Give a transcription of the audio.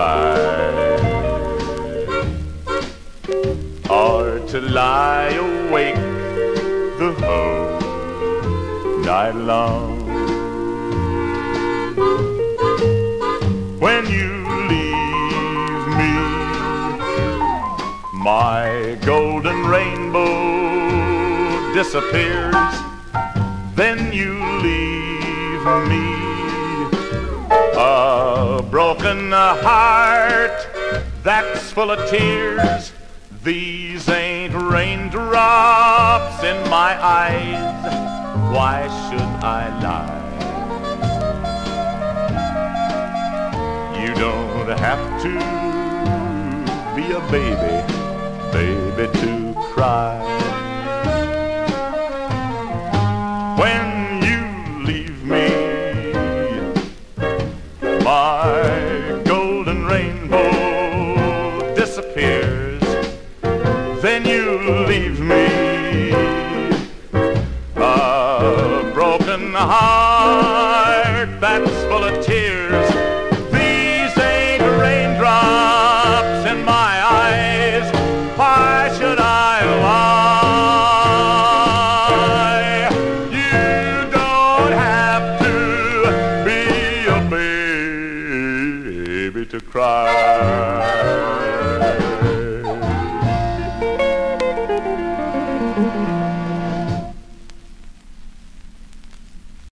cry, or to lie awake the whole night long. When you leave me, my golden rainbow disappears. Then you leave me a broken heart that's full of tears. These ain't raindrops in my eyes. Why should I lie? You don't have to be a baby to cry. When you leave me, my golden rainbow disappears. Then you leave me a broken heart that's full of tears. These ain't raindrops in my eyes. Why should I lie? You don't have to be a baby to cry.